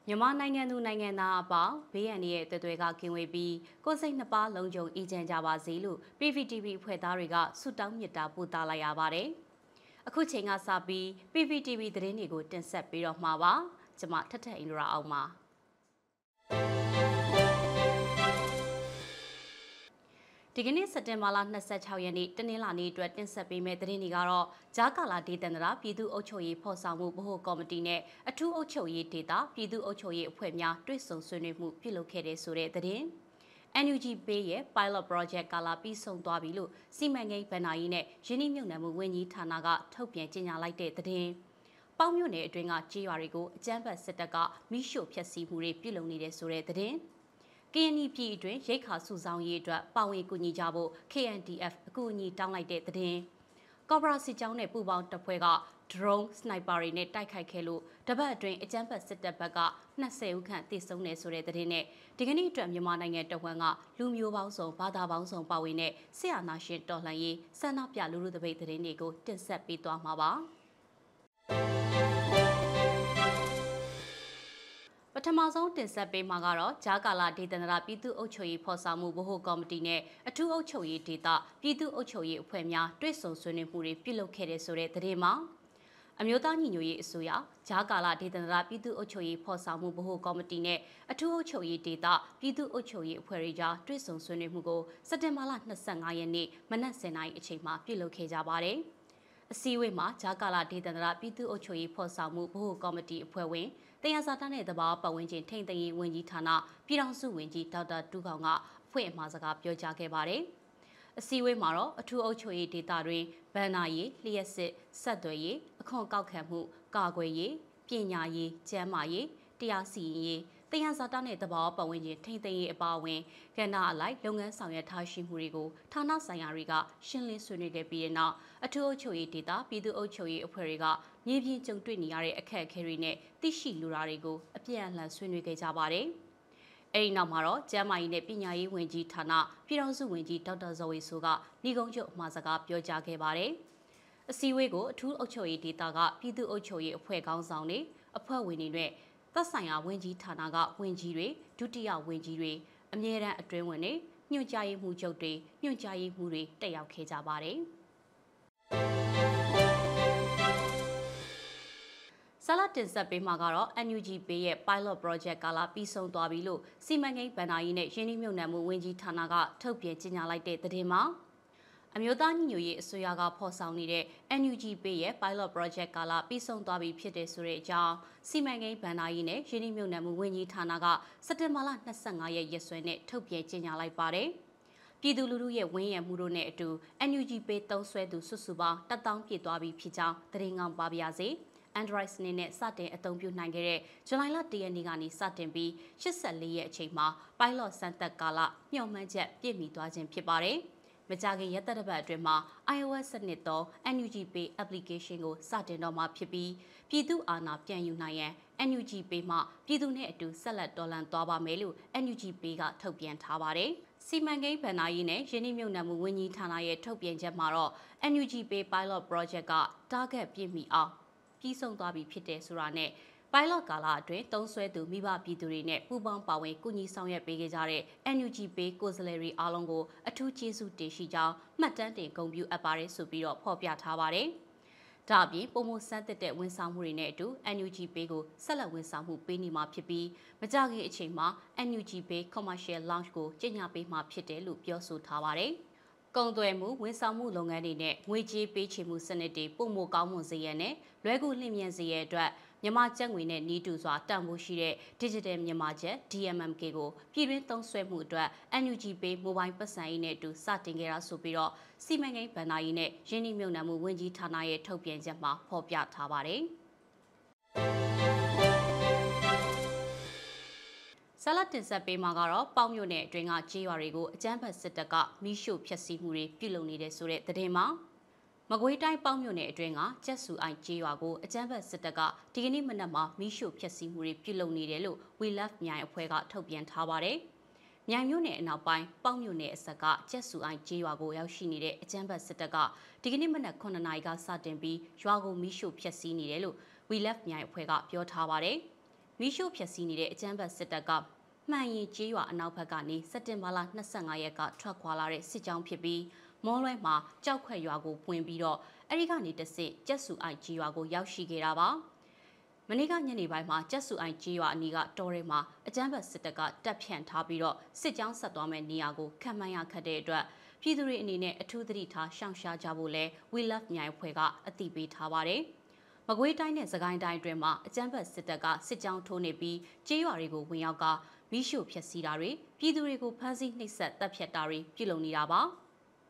မြန်မာနိုင်ငံသူနိုင်ငံသားအပေါင်းဘေးရန်ရဲ့တွေ့တွေ့ကကင်းဝေးပြီးကိုယ်စိတ်နှစ်ပါးလုံးကြုံအေးချမ်းကြပါစေလို့ PPTV ဖွဲ့သားတွေကဆုတောင်းမေတ္တာပို့သလိုက်ရပါတယ်။အခုချိန်ကစပြီး PPTV သတင်းတွေကိုတင်ဆက်ပေးတော့မှာပါ။ကျွန်မထထအင်ဒရာအောင်ပါ။ဒီကနေ့စက်တင်ဘာလ26ရက်နေ့တနင်္လာနေ့အတွက်တင်ဆက်ပေးမယ့်သတင်းတွေကတော့ဂျာကာလာဒေသန္တရပြည်သူ့အုပ်ချုပ်ရေးဖော်ဆောင်မှုဗဟိုကော်မတီနဲ့အထူးအုပ်ချုပ်ရေးဒေသပြည်သူ့အုပ်ချုပ်ရေးအဖွဲ့များတွဲဆုံဆွေးနွေးမှုပြုလုပ်ခဲ့တဲ့ဆိုတဲ့သတင်း။ NUG Pay ရဲ့ Pilot Project ကာလာပြီးဆုံးသွားပြီလို့စီမံကိန်းဗဏ္ဍာရေးနဲ့ရင်းနှီးမြှုပ်နှံမှုဝန်ကြီးဌာနကထုတ်ပြန်ကြေညာလိုက်တဲ့သတင်း။ပေါင်းမြို့နယ်အတွင်းကကြေးရွာတွေကိုအကြမ်းဖက်စစ်တပ်ကမိရှို့ဖျက်ဆီးမှုတွေပြုလုပ်နေတဲ့ဆိုတဲ့သတင်း။ကရင်ပြည်အတွင်းရိတ်ခါစုဆောင်ရေးအတွက်ပါဝင်ကူညီကြဖို့ KNDF အကူအညီတောင်းလိုက်တဲ့သတင်း။ကော့ဘရာစစ်ကြောင်းနဲ့ပူးပေါင်းတပ်ဖွဲ့က drone sniper တွေနဲ့တိုက်ခိုက်ခဲ့လို့တပတ်အတွင်းအကြမ်းဖက်စစ်တပ်ဘက်က20ဦးခန့်သေဆုံးနေဆိုတဲ့သတင်းနဲ့ဒီကနေ့အတွက်မြန်မာနိုင်ငံတဝန်းကလူမျိုးပေါင်းစုံဘာသာပေါင်းစုံပါဝင်တဲ့ဆရာနာရှင်တော်လှန်ရေးဆန္ဒပြလူထုတပိတ်သတင်းတွေကိုတင်ဆက်ပေးသွားမှာပါ။ပထမဆုံးတင်ဆက်ပေးမှာကတော့ဂျာကာလာဒေသန္တရပြည်သူ့အုပ်ချုပ်ရေးဖော်ဆောင်မှုဗဟိုကော်မတီနဲ့အထူးအုပ်ချုပ်ရေးဒေသပြည်သူ့အုပ်ချုပ်ရေးအဖွဲ့များတွဲဆုံဆွေးနွေးမှုတွေပြုလုပ်ခဲ့တဲ့ဆိုတဲ့သတင်းမှာအမျိုးသားညီညွတ်ရေးအစိုးရဂျာကာလာဒေသန္တရပြည်သူ့အုပ်ချုပ်ရေးဖော်ဆောင်မှုဗဟိုကော်မတီနဲ့အထူးအုပ်ချုပ်ရေးဒေသပြည်သူ့အုပ်ချုပ်ရေးအဖွဲ့တွေကြားတွဲဆုံဆွေးနွေးမှုကိုစက်တင်ဘာလ25ရက်နေ့မနက်10:00နာရီအချိန်မှာပြုလုပ်ခဲ့ကြပါတယ်။အစည်းအဝေးမှာဂျာကာလာဒေသန္တရပြည်သူ့အုပ်ချုပ်ရေးဖော်ဆောင်မှုဗဟိုကော်မတီအဖွဲ့ဝင်တရားစာတမ်းနဲ့သဘာဝပတ်ဝန်းကျင်ထိန်းသိမ်းရေးဝန်ကြီးဌာနပြည်ထောင်စုဝန်ကြီးဒေါက်တာတူးခေါင်ကအဖွဲ့အမှာစကားပြောကြားခဲ့ပါတယ်။အစည်းအဝေးမှာတော့အထူးအုပ်ချုပ်ရေးဒေသတွင်ဗန်နာရေးလျှက်စစ်ဆက်သွယ်ရေးအခွန်ကောက်ခံမှုကာကွယ်ရေးပညာရေးကျန်းမာရေးတရားစီရင်ရေးတရားစာတမ်းနဲ့သဘာဝပတ်ဝန်းကျင်ထိန်းသိမ်းရေးအပါအဝင်ကဏ္ဍအလိုက်လုပ်ငန်းဆောင်ရွက်ထားရှိမှုတွေကိုဌာနဆိုင်ရာတွေကရှင်းလင်းဆွေးနွေးခဲ့ပြီးတဲ့နောက်အထူးအုပ်ချုပ်ရေးဒေသပြည်သူ့အုပ်ချုပ်ရေးအဖွဲ့တွေကမြေပြင်ကြုံတွေ့နေရတဲ့အခက်အခဲတွေနဲ့သိရှိလိုတာတွေကိုအပြန်အလှန်ဆွေးနွေးခဲ့ကြပါတယ်။အဲဒီနောက်မှာတော့ကျန်းမာရေးနဲ့ပညာရေးဝန်ကြီးဌာနပြည်ထောင်စုဝန်ကြီးဒေါက်တာဇော်ဝေဆိုးကဏီကုန်းချုပ်အမှာစကားပြောကြားခဲ့ပါတယ်။အစည်းအဝေးကိုအထူးအုပ်ချုပ်ရေးဒေသကပြည်သူ့အုပ်ချုပ်ရေးအဖွဲ့ခေါင်းဆောင်တွေအဖွဲ့ဝင်တွေနဲ့သက်ဆိုင်ရာဝန်ကြီးဌာနကဝန်ကြီးတွေဒုတိယဝန်ကြီးတွေအမြဲတမ်းအတွင်းဝင်တွေညွှန်ကြားရေးမှူးချုပ်တွေညွှန်ကြားရေးမှူးတွေတက်ရောက်ခဲ့ကြပါတယ်။ဆလာတင်ဆက်ပေးမှာကတော့ NUG Pay ရဲ့ Pilot Project ကာလာပြီးဆုံးသွားပြီလို့စီမံကိန်းဗဏ္ဍာရေးနဲ့ရင်းနှီးမြှုပ်နှံမှုဝန်ကြီးဌာနကထုတ်ပြန်ကြေညာလိုက်တဲ့သတင်းမှာအမျိုးသားညီညွတ်ရေးအစိုးရကဖော်ဆောင်နေတဲ့ NUG Pay ရဲ့ Pilot Project ကာလာပြီးဆုံးသွားပြီဖြစ်တဲ့ဆိုတဲ့အကြောင်းစီမံကိန်းဗဏ္ဍာရေးနဲ့ရင်းနှီးမြှုပ်နှံမှုဝန်ကြီးဌာနကစက်တင်ဘာလ25ရက်ရက်စွဲနဲ့ထုတ်ပြန်ကြေညာလိုက်ပါတယ်။ပြည်သူလူထုရဲ့ဝန်းရံမှုတို့နဲ့အတူ NUG Pay သုံးစွဲသူစုစုပေါင်း1000ပြည့်သွားပြီဖြစ်ကြောင်းသတင်းကောင်းပါပါရစေ။ Android စနစ်နဲ့စတင်အသုံးပြုနိုင်ခဲ့တဲ့ဇူလိုင်လ1ရက်နေ့ကနေစတင်ပြီး84ရက်အချိန်မှာ Pilot စမ်းသပ်ကာလမျှော်မှန်းချက်ပြည့်မီသွားခြင်းဖြစ်ပါတယ်။မကြာခင်ရက်သတ္တပတ်အတွင်းမှာ iOS စနစ်သော NUG Pay application ကိုစတင်တော့မှာဖြစ်ပြီးပြည်သူအာဏာပြန်ယူနိုင်ရန် NUG Pay မှပြည်သူနဲ့အတူဆက်လက်တော်လှန်သွားပါမယ်လို့ NUG Pay ကထုတ်ပြန်ထားပါတယ်။စီမံကိန်းဗဏ္ဍာရေးနဲ့ရင်းနှီးမြှုပ်နှံမှုဝန်ကြီးဌာနရဲ့ထုတ်ပြန်ချက်မှာတော့ NUG Pay Pilot Project က target ပြည့်မီအောင်ပြီးဆုံးသွားပြီဖြစ်တဲ့ဆိုတာနဲ့Pilot ကာလအတွင်းသုံးစွဲသူမိဘပြည်သူတွေနဲ့ပူးပေါင်းပါဝင်ကူညီဆောင်ရွက်ပေးခဲ့ကြတဲ့ NUG Pay ကိုယ်စားလှယ်တွေအားလုံးကိုအထူးကျေးဇူးတင်ရှိကြောင်းမှတ်တမ်းတင်ဂုဏ်ပြုအပ်ပါတယ်ဆိုပြီးတော့ဖော်ပြထားပါတယ်။ဒါအပြင်ပုံမဆန်းသစ်တဲ့ဝန်ဆောင်မှုတွေနဲ့အတူ NUG Pay ကိုဆက်လက်ဝန်ဆောင်မှုပေးနေမှာဖြစ်ပြီးမကြာခင်အချိန်မှာ NUG Pay Commercial Launch ကိုကြေညာပေးမှာဖြစ်တယ်လို့ပြောဆိုထားပါတယ်။ကုန်သွယ်မှုဝန်ဆောင်မှုလုပ်ငန်းတွေနဲ့ငွေကြေးပေးချေမှုစနစ်တွေပုံမကောင်းမွန်စေရန်နဲ့လွယ်ကူလျင်မြန်စေရန်အတွက်မြန်မာကျပ်ငွေနဲ့နီးတူစွာတန်ဖိုးရှိတဲ့ Digital မြန်မာကျပ် DMMK ကိုပြည်တွင်းသုံးစွဲမှုအတွက် NUG Pay Mobile ပတ်စံရေးနဲ့အတူစတင်ခဲ့တာဆိုပြီးတော့စီမံကိန်းဗဏ္ဍာရေးနဲ့ရင်းနှီးမြှုပ်နှံမှုဝန်ကြီးဌာနရဲ့ထုတ်ပြန်ချက်မှာဖော်ပြထားပါတယ်။ဆလာတင်ဆက်ပေးမှာကတော့ပေါင်းမြို့နယ်အတွင်းကကြေးရွာတွေကိုအကြမ်းဖက်စစ်တပ်ကမိရှို့ဖျက်ဆီးမှုတွေပြုလုပ်နေတဲ့ဆိုတဲ့သတင်းမှာမကွေးတိုင်းပေါင်းမြို့နယ်အတွင်းကကျက်စုအိုင်ကျေးရွာကိုအကြမ်းဖက်စစ်တပ်ကဒီကနေ့မနက်မှာမိရှို့ဖျက်ဆီးမှုတွေပြုလုပ်နေတယ်လို့ We Love မြိုင်အဖွဲ့ကထုတ်ပြန်ထားပါတယ်။မြိုင်မြို့နယ်အနောက်ပိုင်းပေါင်းမြို့နယ်အစပ်ကကျက်စုအိုင်ကျေးရွာကိုရောက်ရှိနေတဲ့အကြမ်းဖက်စစ်တပ်ကဒီကနေ့မနက်9နာရီကစတင်ပြီးရွာကိုမိရှို့ဖျက်ဆီးနေတယ်လို့ We Love မြိုင်အဖွဲ့ကပြောထားပါတယ်။မီးရှို့ဖျက်ဆီးနေတဲ့အကြမ်းဖက်စစ်တပ်ကမှန်ရင်ကျေးရွာအနောက်ဘက်ကနေစက်တင်ဘာလ25ရက်ကထွက်ခွာလာတဲ့စစ်ကြောင်းဖြစ်ပြီးမောလွဲမှာကြောက်ခွက်ရွာကိုပွင့်ပြီးတော့အဲဒီကနေတဆင့်ကျက်စုအိုက်ကျေးရွာကိုရောက်ရှိခဲ့တာပါမနေ့ကညနေပိုင်းမှာကျက်စုအိုင်ကျေးရွာအနီးကတောထဲမှာအကြမ်းဖက်စစ်တပ်ကတပ်ဖြန့်ထားပြီးတော့စစ်ကြောင်းဆက်သွားမဲ့နေရာကိုခံမှန်းရခတ်တဲ့အတွက်ပြည်သူတွေအနေနဲ့အထူးသတိထားရှောင်ရှားကြဖို့လဲ We Love မြိုင်ဖွဲ့ကအသိပေးထားပါတယ်။မကွေးတိုင်းနဲ့စကိုင်းတိုင်းအတွင်းမှာအကြမ်းဖက်စစ်တပ်ကစစ်ကြောင်းထိုးနေပြီးကျေးရွာတွေကိုဝင်ရောက်ကမီးရှို့ဖျက်ဆီးတာတွေပြည်သူတွေကိုဖမ်းဆီးနှိပ်စက်တပ်ဖြတ်တာတွေပြုလုပ်နေတာပါ။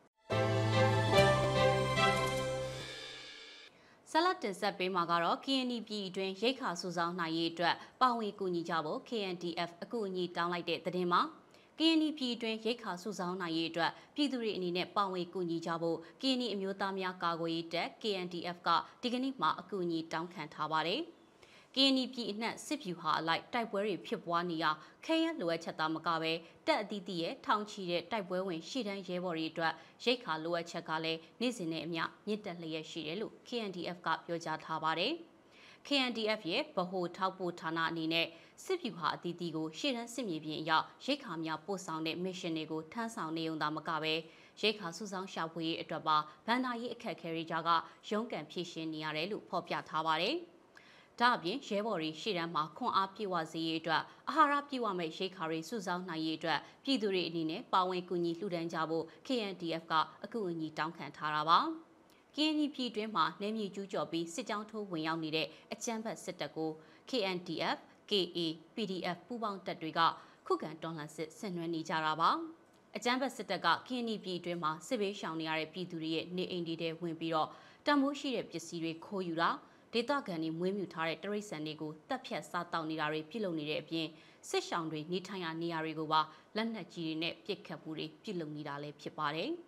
ဆလတ်တင်ဆက်ပေးမှာကတော့ KND ပြည်အတွင်းရိတ်ခါစုဆောင်းနိုင်ရေးအတွက်ပါဝင်ကူညီကြဖို့ KNDF အကူအညီတောင်းလိုက်တဲ့သတင်းမှာ KND ပြည်အတွင်းရိတ်ခါစုဆောင်းနိုင်ရေးအတွက်ပြည်သူတွေအနေနဲ့ပါဝင်ကူညီကြဖို့ KND အမျိုးသားများကာကွယ်ရေးတပ် KNDF ကဒီကနေ့မှအကူအညီတောင်းခံထားပါတယ်။ KND ပြည်အနှံ့စစ်ဖြူဟာအလိုက်တိုက်ပွဲတွေဖြစ်ပွားနေရာခဲယမ်းလိုအပ်ချက်သားမကပဲတပ်အသီးသီးရဲ့ထောင်ချီတဲ့တိုက်ပွဲဝင်ရှေ့တန်းရဲဘော်တွေအတွက်ရိတ်ခါလိုအပ်ချက်ကလည်းနေ့စဉ်နဲ့အမျှမြင့်တက်လျက်ရှိတယ်လို့ KNDF ကပြောကြားထားပါတယ်။ KNDF ရဲ့ဗဟိုထောက်ပို့ဌာနအနေနဲ့စစ်ဖြူဟာအသီးသီးကိုရှေ့တန်းစစ်မြေပြင်အရောက်ရိတ်ခါများပို့ဆောင်တဲ့ mission တွေကိုထမ်းဆောင်နေုံသာမကပဲရိတ်ခါစုဆောင်းရှာဖွေရေးအတွက်ပါဗန်ဒါရေးအခက်အခဲတွေကြားကရုန်းကန်ဖြည့်ရှင်းနေရတယ်လို့ဖော်ပြထားပါတယ်။ဒါအပြင်ရဲဘော်တွေရှေ့တန်းမှာခွန်အားပြည့်ဝစေရေးအတွက်အာဟာရပြည့်ဝမဲ့ရိတ်ခါတွေစုဆောင်းနိုင်ရေးအတွက်ပြည်သူတွေအနေနဲ့ပါဝင်ကူညီလှူဒန်းကြဖို့ KNDF ကအကူအညီတောင်းခံထားတာပါ။ KND ပြည်တွင်းမှာနယ်မြေကျူးကျော်ပြီးစစ်ကြောင်းထိုးဝင်ရောက်နေတဲ့အကြမ်းဖက်စစ်တပ်ကို KNDF, KA, PDF ပူးပေါင်းတပ်တွေကခုခံတော်လှန်စစ်ဆင်နွှဲနေကြတာပါ။အကြမ်းဖက်စစ်တပ်က KND ပြည်တွင်းမှာစစ်ဘေးရှောင်နေရတဲ့ပြည်သူတွေရဲ့နေအိမ်တွေထဲဝင်ပြီးတော့တံမိုးရှိတဲ့ပစ္စည်းတွေခိုးယူတာဒေသခံတွေမွေးမြူထားတဲ့တရိတ်ဆန်တွေကိုတပ်ဖြတ်စားတောက်နေတာတွေပြုလုပ်နေတဲ့အပြင်စစ်ရှောင်တွေနေထိုင်ရာနေရာတွေကိုပါလက်နက်ကြီးတွေနဲ့ပစ်ခတ်မှုတွေပြုလုပ်နေတာလည်းဖြစ်ပါတယ်။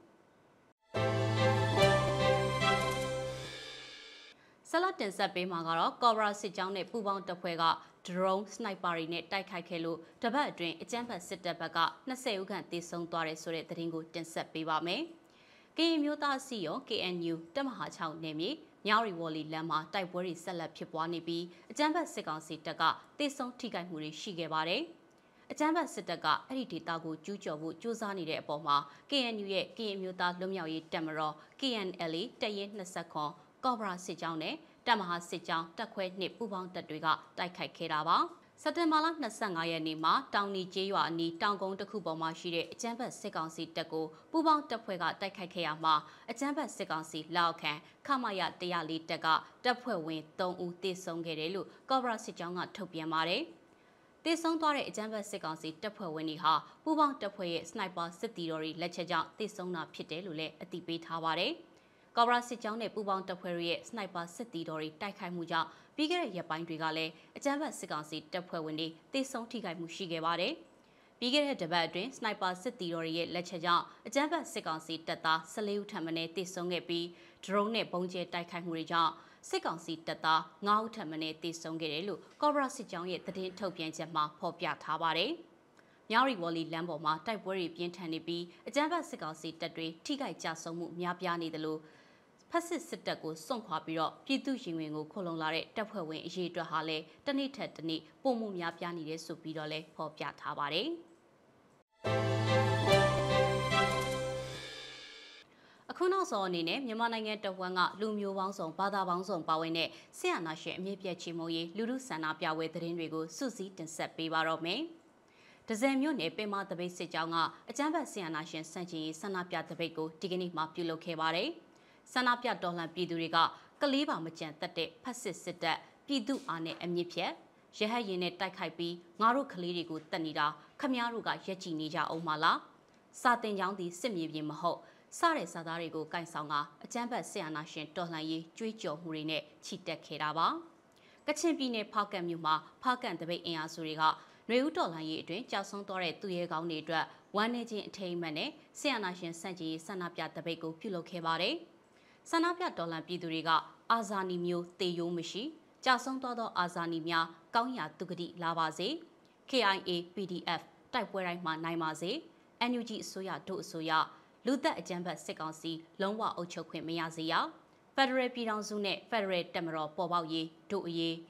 ဆလတ်တင်ဆက်ပေးမှာကတော့ကော်ဘရာစစ်ကြောင်းနဲ့ပူပေါင်းတပ်ဖွဲ့က drone sniper တွေနဲ့တိုက်ခိုက်ခဲ့လို့တပတ်အတွင်းအကြမ်းဖက်စစ်တပ်ဘက်က20ဦးခန့်သေဆုံးသွားတယ်ဆိုတဲ့သတင်းကိုတင်ဆက်ပေးပါမယ်။ကရင်မျိုးသားစီရော KNU တပ်မဟာ6နယ်မြေမြရီဝေါ်လီလမ်းမှာတိုက်ပွဲတွေဆက်လက်ဖြစ်ပွားနေပြီးအကြမ်းဖက်စစ်ကောင်စီတပ်ကတေဆုံးထိခိုက်မှုတွေရှိခဲ့ပါတယ်။အကြမ်းဖက်စစ်တပ်ကအဲ့ဒီဒေသကိုကျူးကျော်ဖို့ကြိုးစားနေတဲ့အပေါ်မှာ KNU ရဲ့ကရင်မျိုးသားလွတ်မြောက်ရေးတပ်မတော် KNLA တပ်ရင်း20ခွန်ကော်ဘရာစစ်ကြောင်းနဲ့တပ်မဟာစစ်ကြောင်းတပ်ခွဲ2ပူးပေါင်းတပ်တွေကတိုက်ခိုက်ခဲ့တာပါ။စက်တင်ဘာလ25ရက်နေ့မှာတောင်နီကျေးရွာအနီးတောင်ကုန်းတစ်ခုပေါ်မှာရှိတဲ့အကြမ်းဖက်စစ်ကောင်စီတပ်ကိုပူးပေါင်းတပ်ဖွဲ့ကတိုက်ခိုက်ခဲ့ရမှာအကြမ်းဖက်စစ်ကောင်စီလက်ခံခမရ104တပ်ကတပ်ဖွဲ့ဝင်3ဦးသေဆုံးခဲ့တယ်လို့ကော်ဘရာစစ်ကြောင်းကထုတ်ပြန်ပါတယ်။သေဆုံးသွားတဲ့အကြမ်းဖက်စစ်ကောင်စီတပ်ဖွဲ့ဝင်တွေဟာပူးပေါင်းတပ်ဖွဲ့ရဲ့စနိုက်ပါစစ်တီတော်တွေလက်ချက်ကြောင့်သေဆုံးတာဖြစ်တယ်လို့လည်းအသိပေးထားပါတယ်။ကော်ဘရာစစ်ကြောင်းနဲ့ပူးပေါင်းတပ်ဖွဲ့ရဲ့စနိုက်ပါစစ်တီတော်တွေတိုက်ခိုက်မှုကြောင့်ပြီးခဲ့တဲ့ရက်ပိုင်းတွေကလည်းအကြမ်းဖက်စစ်ကောင်စီတပ်ဖွဲ့ဝင်တွေတေဆုံးထိခိုက်မှုရှိခဲ့ပါတယ်။ပြီးခဲ့တဲ့တပတ်အတွင်းစနိုက်ပါစစ်တီတော်ရဲ့လက်ချက်ကြောင့်အကြမ်းဖက်စစ်ကောင်စီတပ်သား14ဦးထပ်မံတေဆုံးခဲ့ပြီးဒရုန်းနဲ့ပုံကျဲတိုက်ခိုက်မှုတွေကြောင့်စစ်ကောင်စီတပ်သား9ဦးထပ်မံတေဆုံးခဲ့တယ်လို့ကော်ဘရာစစ်ကြောင်းရဲ့သတင်းထုတ်ပြန်ချက်မှာဖော်ပြထားပါတယ်။မြရီဝေါ်လီလမ်းပေါ်မှာတိုက်ပွဲတွေပြင်းထန်နေပြီးအကြမ်းဖက်စစ်ကောင်စီတပ်တွေထိခိုက်ကြဆုံးမှုများပြားနေတယ်လို့ဖက်စစ်စစ်တပ်ကိုစွန့်ခွာပြီးတော့ပြည်သူရင်ဝင်ကိုခုံလုံလာတဲ့တပ်ဖွဲ့ဝင်အရေးအတွက်ဟာလည်းတနေ့ထက်တနေ့ပုံမှုများပြားနေတယ်ဆိုပြီးတော့လည်းဖော်ပြထားပါတယ်။အခုနောက်ဆုံးအနေနဲ့မြန်မာနိုင်ငံတဝန်းကလူမျိုးပေါင်းစုံဘာသာပေါင်းစုံပါဝင်တဲ့ဆရာနာရှင်အမြင့်ပြည့်ချီမုံရေးလူထုဆန္ဒပြပွဲသတင်းတွေကိုစုစည်းတင်ဆက်ပေးပါတော့မယ်။ဒဇယ်မြို့နယ်ပင်မတပိတ်စစ်ကြောင်းကအကြမ်းဖက်ဆရာနာရှင်စန့်ကျင်ရေးဆန္ဒပြတပိတ်ကိုဒီကနေ့မှပြုလုပ်ခဲ့ပါတယ်။ဆန္ဒပြတော်လှန်ပြည်သူတွေကကလေးပါမကြံတက်တဲ့ဖက်စစ်စစ်တပ်ပြည်သူအားနဲ့အမြင့်ဖြတ်ရဟတ်ရင်နဲ့တိုက်ခိုက်ပြီးငါတို့ကလေးတွေကိုတတ်နေတာခမည်းတော်ကရက်ကြည့်နေကြအောင်မလားစာတင်ကြောင်းသည်စစ်မြေပြင်မဟုတ်စတဲ့စာသားတွေကိုကင်ဆောင်ကအကြမ်းဖက်ဆရာနာရှင်တော်လှန်ရေးကြွေးကြော်မှုတွေနဲ့ချီတက်ခဲ့တာပါကချင်ပြည်နယ်ဖားကန့်မြို့မှာဖားကန့်တပိတ်အင်အားစုတွေကနွေဦးတော်လှန်ရေးအတွင်းကြောက်ဆုံးသွားတဲ့သူရဲကောင်းတွေအတွက်ဝမ်းနေခြင်းအထိမ်းအမှတ်နဲ့ဆရာနာရှင်စန့်ကျင်ရေးဆန္ဒပြတပိတ်ကိုပြုလုပ်ခဲ့ပါတယ်ဆန္ဒပြတော်လှန်ပြည်သူတွေကအာဇာနည်မျိုးတေယိုးမရှိကြာဆုံးသွားသောအာဇာနည်များကောင်းရာသူဂတိလာပါစေ KIA PDF တိုက်ပွဲတိုင်းမှာနိုင်ပါစေ NUG အစိုးရတို့အစိုးရလူသက်အကြမ်းဖက်စစ်ကောင်စီလုံးဝအုပ်ချုပ်ခွင့်မရစေရဖက်ဒရယ်ပြည်ထောင်စုနဲ့ဖက်ဒရယ်တပ်မတော်ပေါ်ပေါက်ရေးတို့အရေးဖ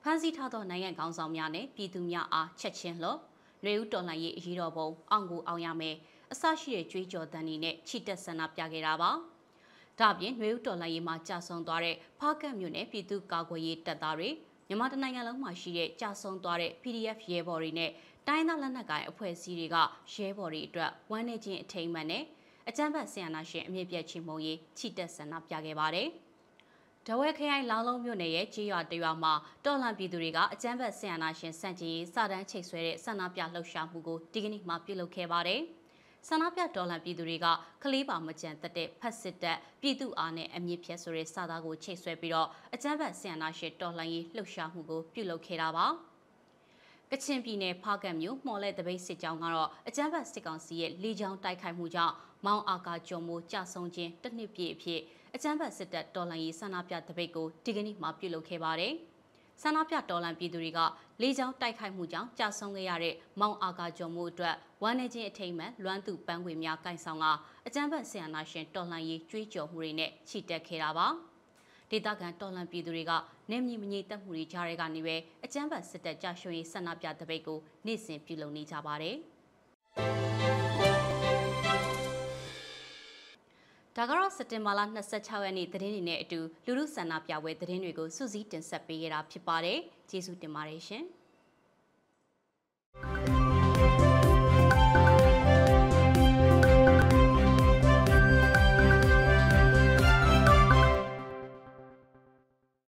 မ်းဆီးထားသောနိုင်ငံခေါင်းဆောင်များနဲ့ပြည်သူများအားချက်ချင်းလို့ຫນွေဦးတော်လှန်ရေးအရေးတော်ပုံအောင်ကိုအောင်ရမယ်အစရှိတဲ့ကြွေးကြော်သံတွေနဲ့ချီတက်ဆန္ဒပြခဲ့တာပါ။ဒါ့အပြင်ຫນွေဦးတော်လှန်ရေးမှာကြာဆုံးသွားတဲ့ဖားကတ်မြို့နယ်ပြည်သူ့ကာကွယ်ရေးတပ်သားတွေမြန်မာတိုင်းနိုင်ငံလုံးမှာရှိတဲ့ကြာဆုံးသွားတဲ့ PDF ရဲဘော်တွေနဲ့တိုင်းသားလက်နက်ကိုင်အဖွဲ့အစည်းတွေကရဲဘော်တွေအတွက်ဝမ်းနည်းခြင်းအထိမ်းအမှတ်နဲ့အကြမ်းဖက်ဆင်အာဏာရှင်အမြင့်ပြတ်ချီးမုံရေးချီတက်ဆန္ဒပြခဲ့ပါတယ်။ဒဝဲခရိုင်လောင်းလုံးမြို့နယ်ရဲ့ကြေးရွာတရွာမှာတော်လှန်ပြည်သူတွေကအကြမ်းဖက်ဆင်အာဏာရှင်စန့်ကျင်ရေးစတန်းချိတ်ဆွဲတဲ့ဆန္ဒပြလှုပ်ရှားမှုကိုဒီကနေ့မှပြုလုပ်ခဲ့ပါတယ်။ဆန္ဒပြတော်လှန်ပြည်သူတွေကကလေးပါမကြံတက်တဲ့ဖက်စစ်တပ်ပြည်သူအားနဲ့အမြင့်ဖြတ်ဆိုတဲ့စာသားကိုချိတ်ဆွဲပြီးတော့အကြမ်းဖက်ဆင်အာဏာရှင်တော်လှန်ရေးလှုပ်ရှားမှုကိုပြုလုပ်ခဲ့တာပါ။ကချင်ပြည်နယ်ဖားကတ်မြို့မော်လဲတပိတ်စစ်ကြောင်းကတော့အကြမ်းဖက်စစ်ကောင်စီရဲ့လေကြောင်းတိုက်ခိုက်မှုကြောင့်မောင်အာကာကျော်မိုးကြဆုံးခြင်းတစ်နှစ်ပြည့်အဖြစ်အကြမ်းဖက်စစ်တပ်တော်လှန်ရေးဆန္ဒပြတပိတ်ကိုဒီကနေ့မှပြုလုပ်ခဲ့ပါတယ်။ဆန္ဒပြတော်လှန်ပြည်သူတွေကလေကြောင်းတိုက်ခိုက်မှုကြောင့်ကြဆုံးခဲ့ရတဲ့မောင်အာကာကျော်မိုးအတွက်ဝမ်းနည်းခြင်းအထိမ်းအမှတ်လွမ်းသူပန်းခွေများကင်ဆောင်ကအကြမ်းဖက်ဆင်အာဏာရှင်တော်လှန်ရေးကြွေးကြော်မှုတွေနဲ့ချီတက်ခဲ့တာပါ။ဒေသခံတော်လှန်ပြည်သူတွေကနေမြင့်မငြိမ်သက်မှုတွေကြားထဲကနေပဲအကြမ်းဖက်စစ်တပ်ကြာရှုံးရေးဆန္ဒပြတပိတ်ကိုနေ့စဉ်ပြုလုပ်နေကြပါတယ်။ဒါကတော့စက်တင်ဘာလ26ရက်နေ့သတင်းတွေနဲ့အတူလူလူဆန္ဒပြပွဲသတင်းတွေကိုစုစည်းတင်ဆက်ပေးခဲ့တာဖြစ်ပါတယ်။ကျေးဇူးတင်ပါတယ်ရှင်။